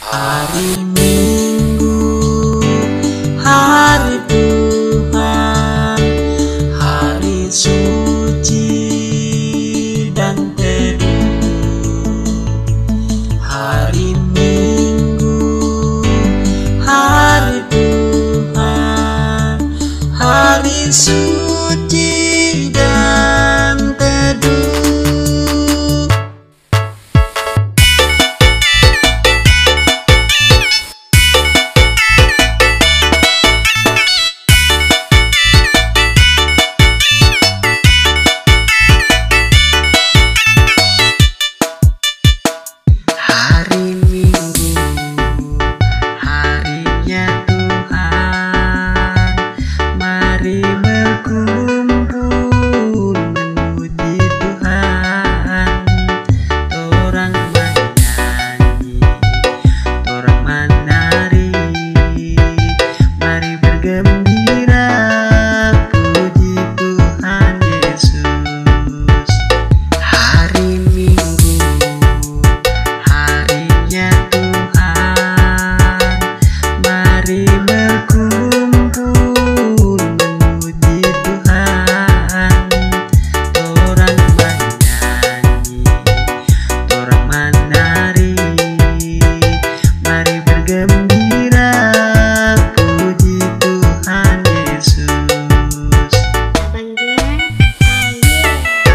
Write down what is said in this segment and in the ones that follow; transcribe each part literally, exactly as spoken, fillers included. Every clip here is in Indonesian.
Hari Minggu, hari Tuhan, hari suci dan teduh. Hari Minggu, hari Tuhan, hari suci dan teduh. Hari Minggu, harinya Tuhan, mari berkumpul memuji Tuhan. Torang menyanyi, torang menari, mari bergembira, puji Tuhan Yesus. Hari Minggu, harinya Tuhan, mari berkumpul memuji Tuhan. Torang menyanyi, torang menari, mari bergembira, puji Tuhan Yesus. Abang Jen, ayo.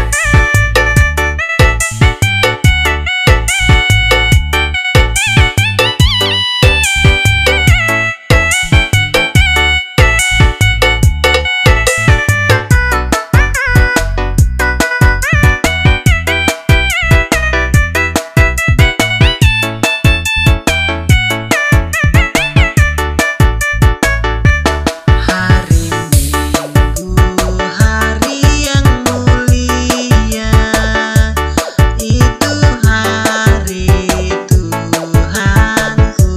Hari Minggu, hari yang mulia, itu hari Tuhanku.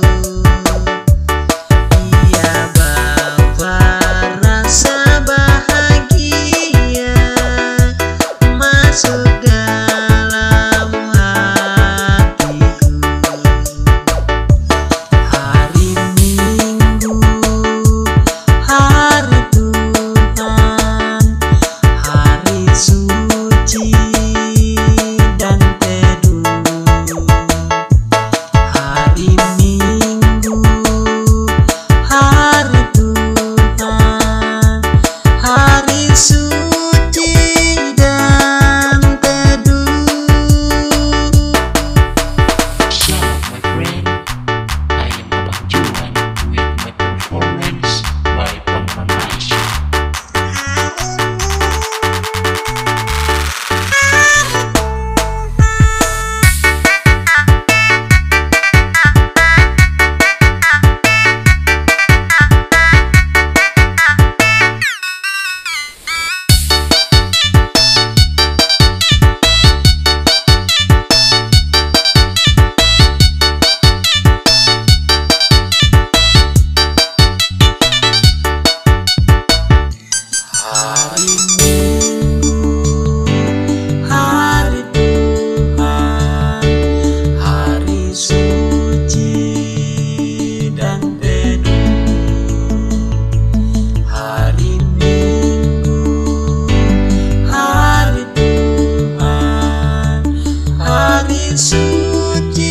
Ia bawa rasa bahagia masuk dalam hatiku. Hari Minggu, hari Tuhan, hari suci dan teduh. Hari Minggu, hari Tuhan, hari suci dan teduh. Shalom my friend, I am Abang Juan with my performance by Pamamaisha. Hari Minggu, hari Tuhan, hari suci dan teduh. Hari Minggu, hari Tuhan, hari suci